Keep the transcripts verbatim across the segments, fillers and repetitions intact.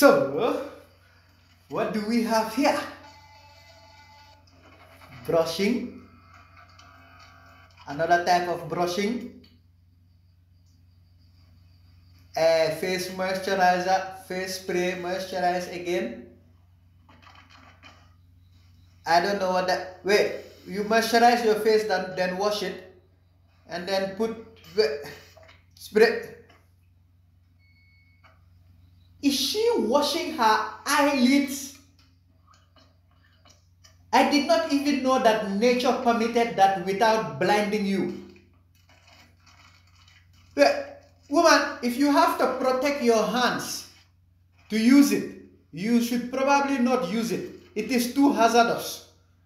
So, what do we have here? Brushing, another type of brushing, a face moisturizer, face spray, moisturize again. I don't know what that, wait, you moisturize your face, then, then wash it, and then put, spray. Is she washing her eyelids? I did not even know that nature permitted that without blinding you. But, woman, if you have to protect your hands to use it, you should probably not use it. It is too hazardous.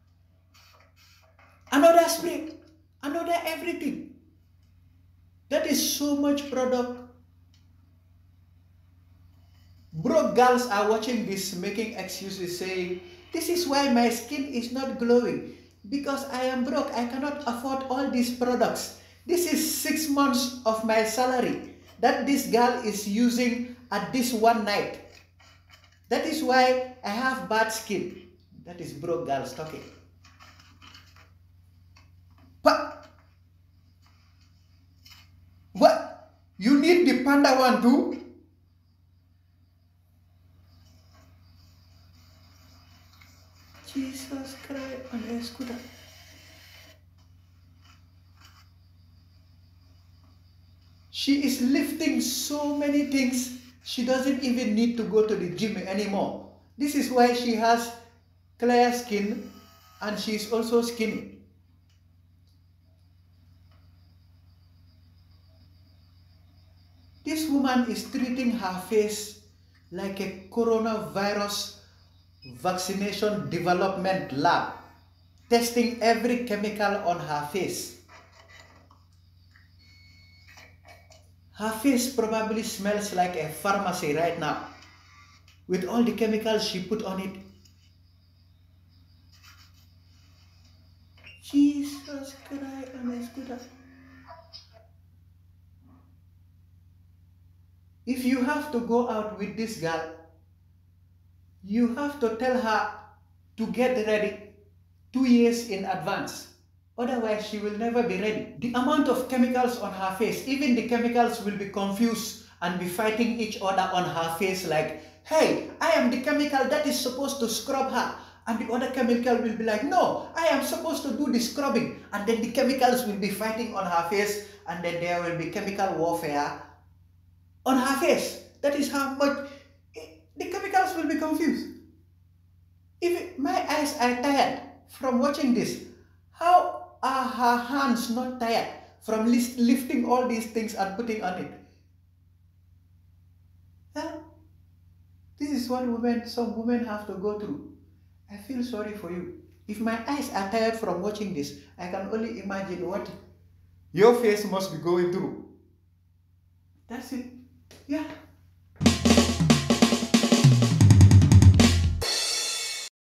Another spray, another everything. That is so much product. Broke girls are watching this, making excuses, saying, this is why my skin is not glowing. Because I am broke, I cannot afford all these products. This is six months of my salary that this girl is using at this one night. That is why I have bad skin. That is broke girls talking. But what? You need the panda one too? Jesus Christ on a scooter. She is lifting so many things, she doesn't even need to go to the gym anymore. This is why she has clear skin and she is also skinny. This woman is treating her face like a coronavirus vaccination development lab, testing every chemical on her face. Her face probably smells like a pharmacy right now, with all the chemicals she put on it. Jesus Christ, I'm If you have to go out with this girl, you have to tell her to get ready two years in advance. Otherwise, she will never be ready. The amount of chemicals on her face, even the chemicals will be confused and be fighting each other on her face like, hey, I am the chemical that is supposed to scrub her. And the other chemical will be like, no, I am supposed to do the scrubbing. And then the chemicals will be fighting on her face, and then there will be chemical warfare on her face. That is how much the chemicals will be confused. If my eyes are tired from watching this, how are her hands not tired from lifting all these things and putting on it? Huh? This is what women, some women have to go through. I feel sorry for you. If my eyes are tired from watching this, I can only imagine what your face must be going through. That's it. Yeah.